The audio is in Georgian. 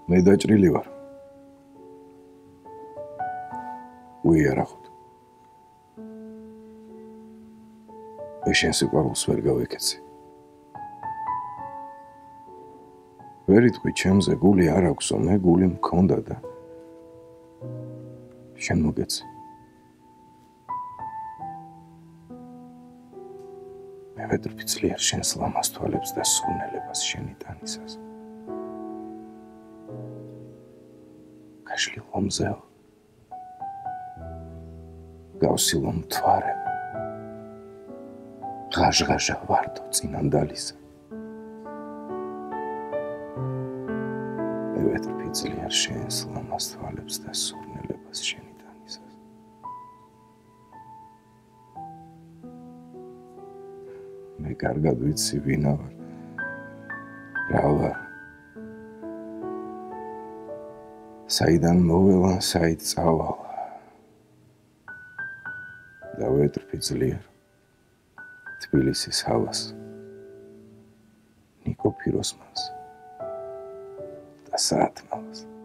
მე დაჭრილი ვარ. უიარაღოთ. მე შენ სიყვარულს ვერ გავეკეცი. ვერ იტყვი ჩემზე, გული არ აქვსო, მე გული მქონდა და შენ მოგეცი. მე ვეტრფი ძლიერ შენს ლამაზ თვალებს და სურნელებას შენი ტანისას. გაშლილ ხომზეო, გავსილო მთვარე, ღაჟღაჟა ვარდო წინანდალისა. მე ვეტრფი ძლიერ შენს ლამაზ თვალებს და სურნელებას შენი ტანისას. მე კარგად ვიცი ვინა ვარ, რა ვარ. საიდან მოველა, საით წავალ და ვეტრფი ძლიერ თბილისის ჰავას, ნიკო ფიროსმანს და საათმალას.